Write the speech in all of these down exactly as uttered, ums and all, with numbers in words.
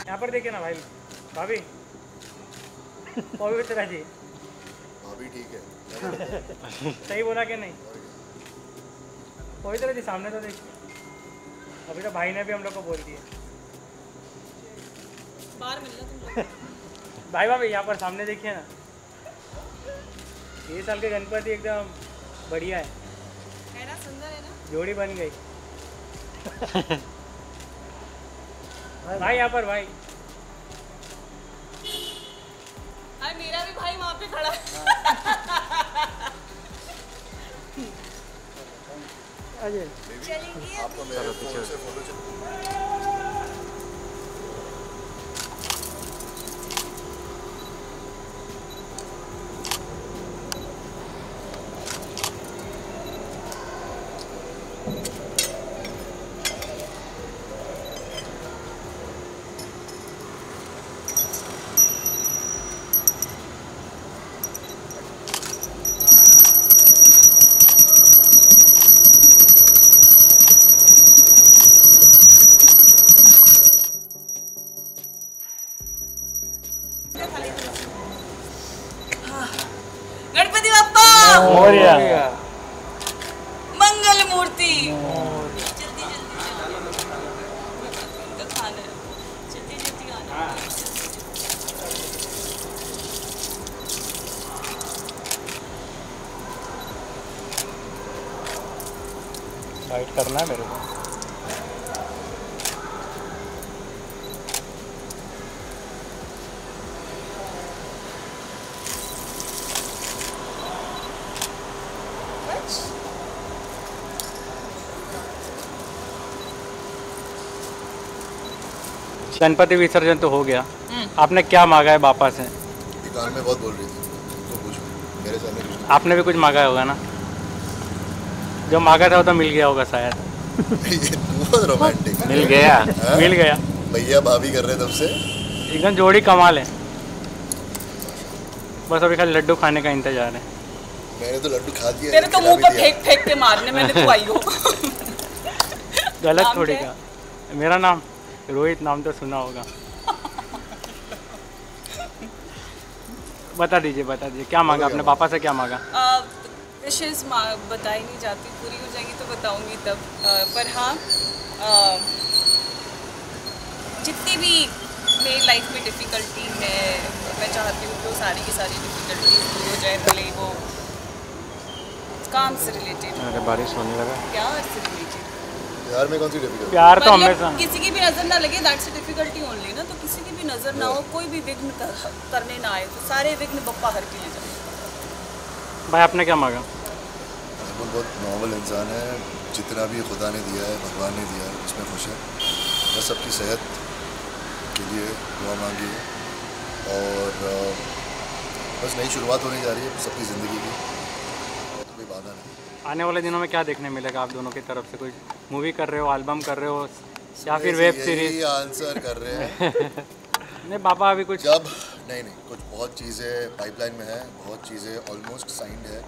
यहाँ पर देखिए ना भाई, भाभी पवित्रा जी, भाभी ठीक है। सही बोला कि नहीं? पवित्रा जी सामने तो देखिए, अभी तो भाई ने भी हम लोग को बोल दिया बाहर मिलना तुम लोग। भाई भाभी यहाँ पर सामने देखिए ना, ये साल के गणपति एकदम बढ़िया है, है ना, सुंदर है ना, जोड़ी बन गई। भाई यहाँ पर भाई, अरे मेरा भी भाई वहाँ पे खड़ा है। अजय चलेंगे आपको मेरे फोन से फोटो चाहिए। गणपति बप्पा मोरिया, मंगल मूर्ति। जल्दी जल्दी तो खाना है, जल्दी जल्दी आना। वाइट करना है मेरे को। गणपति विसर्जन तो हो गया, आपने क्या मांगा है बापा से? दुकान में बहुत बोल रही थी तो कुछ मेरे सामने कुछ नहीं। आपने भी कुछ मांगा होगा ना, जो मांगा था वो तो मिल गया होगा शायद। बहुत रोमांटिक मिल गया, हाँ? मिल गया, भैया भाभी कर रहे तब से। एकदम जोड़ी कमाल है। बस अभी खाली लड्डू खाने का इंतजार है। मैंने तो लड्डू खा दिया। तेरे तो मुंह पर फेंक फेंक के मारने मैंने तो आई हो। गलत नाम थोड़ी क्या का। मेरा नाम रोहित, नाम तो सुना होगा। बता दीजिए बता दीजिए क्या मांगा आपने, पापा से क्या मांगा? विशेष बताई नहीं जाती, पूरी हो जाएंगी तो बताऊंगी तब। आ, पर हाँ, आ, जितनी भी मेरी लाइफ में डिफ़िकल्टी है, मैं चाहती हूँ कि वो सारी की सारी डिफ़िकल्टी दूर हो जाए, भले ही वो काम से रिलेटेड, अरे बारिश होने लगा। प्यार से रिलेटेड। प्यार में कौन सी डिफिकल्टी? प्यार तो मतलब हमेशा। किसी की भी नज़र ना लगे, दैट्स अ डिफ़िकल्टी ओनली ना। तो किसी की भी नज़र ना हो, कोई भी विघ्न कर, करने ना आए, तो सारे विघ्न बप्पा हर के ले जाए। भाई आपने क्या मांगा? बिल्कुल बहुत नॉर्मल इंसान है, जितना भी खुदा ने दिया है, भगवान ने दिया है, उसमें खुश है। बस सबकी सेहत के लिए दुआ मांगी है और बस नई शुरुआत होने जा रही है सबकी ज़िंदगी की, तो कोई बाधा नहीं। आने वाले दिनों में क्या देखने मिलेगा आप दोनों की तरफ से? कोई मूवी कर रहे हो, एल्बम कर रहे हो, या फिर वेब सीरीज? आंसर कर रहे हैं। नहीं पापा अभी कुछ जब नहीं नहीं कुछ बहुत चीज़ें पाइपलाइन में है, बहुत चीज़ें ऑलमोस्ट साइंड है।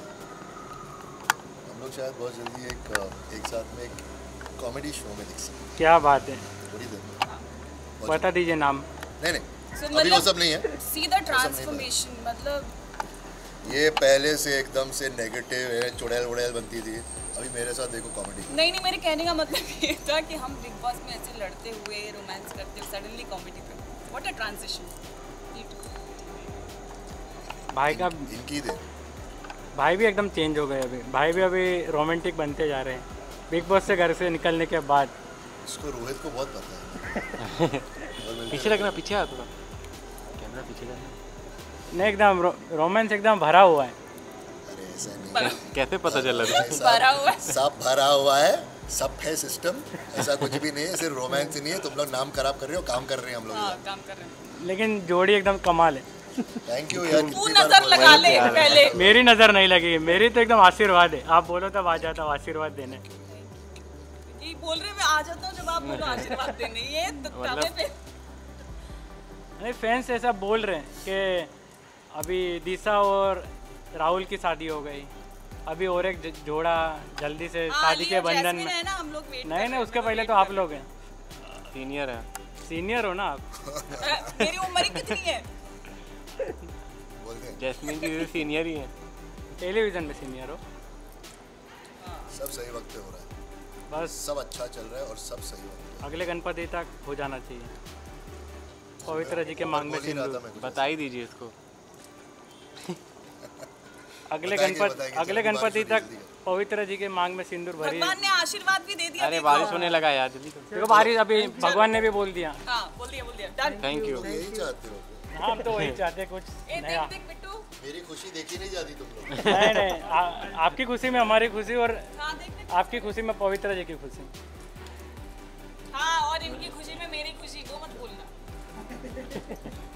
हम लोग शायद बहुत जल्दी एक एक साथ में एक कॉमेडी शो में दिख सकते हैं। क्या बात है, थोड़ी देर में। बता दीजिए नाम। नहीं नहीं So, अभी वो सब नहीं है। सीधा ट्रांसफॉर्मेशन, मतलब ये पहले से एकदम से नेगेटिव है, चुड़ैल वुड़ैल बनती थी, अभी मेरे साथ देखो कॉमेडी। नहीं नहीं मेरे कहने का मतलब ये था कि हम बिग बॉस में ऐसे लड़ते हुए रोमांस करते हुए सडनली कॉमेडी पे, व्हाट अ ट्रांजिशन। भाई का इनकी दे भाई भी एकदम चेंज हो गए, अभी भाई भी अभी रोमांटिक बनते जा रहे हैं बिग बॉस से घर से निकलने के बाद। इसको रोहित को बहुत पता है। पीछे लगना, पीछे आ थोड़ा, कैमरा पीछे करना। नहीं एकदम रो, रोमांस एकदम भरा हुआ है। अरे ऐसा नहीं, कैसे पता चल रहा है? भरा हुआ है। सब भरा हुआ है, सब है सिस्टम, ऐसा कुछ भी नहीं है। सिर्फ रोमांस ही नहीं है, तुम लोग नाम खराब कर रहे हो, काम कर रहे हैं हम लोग। हाँ, काम कर रहे हैं। लेकिन जोड़ी एकदम कमाल है। थैंक यू यार। तू कितनी बार नजर बोला लगा है? ले पहले। मेरी नज़र नहीं लगी, मेरी तो एकदम आशीर्वाद है। आप बोलो तब आ जाता हूँ आशीर्वाद देने। ये बोल रहे मैं आ जाता हूँ जब आप बोलो आशीर्वाद देने, ये तवे पे। नहीं फैंस ऐसा बोल रहे हैं कि अभी दिशा और राहुल की शादी हो गई, अभी और एक ज- जोड़ा जल्दी से शादी के बंधन में। है ना, हम लोग वेट नहीं नहीं उसके पहले तो आप लोग हैं। सीनियर है। सीनियर हो ना आप। अ, मेरी उम्र ही कितनी है? बोलते हैं जैस्मिन की सीनियर ही है। टेलीविज़न में सीनियर हो। सब सही वक्त पे हो रहा है, बस सब अच्छा चल रहा है और सब सही वक्त पे। अगले गणपति तक हो जाना चाहिए। पवित्र जी के मांग में बोल ही रहा था सिंदूर। मैं कुछ बता ही दीजिए इसको। अगले बताएंगे, गणपति बताएंगे, अगले जल्दी बारिश गणपति होनी तक जल्दी कर। पवित्र जी के मांग में सिंदूर भरी। भगवान ने आशीर्वाद भी दे दिया। अरे देखो। बारिश होने लगा यार, जल्दी करो। देखो बारिश अभी भगवान ने भी बोल दिया। हाँ बोल दिया बोल दिया डन। Thank you. तुम यही चाहते हो, हाँ, हम तो वही चाहते कुछ ए नया। देख देख बिट्टू। मेरी खुशी देखी नहीं जाती तुम लोग। नहीं नहीं आ, आपकी खुशी में हमारी खुशी और हाँ देख देख। आपकी खुशी में पवित्र जी की खुशी। हाँ और इनकी खुशी में मेरी खुशी को मत भूलना।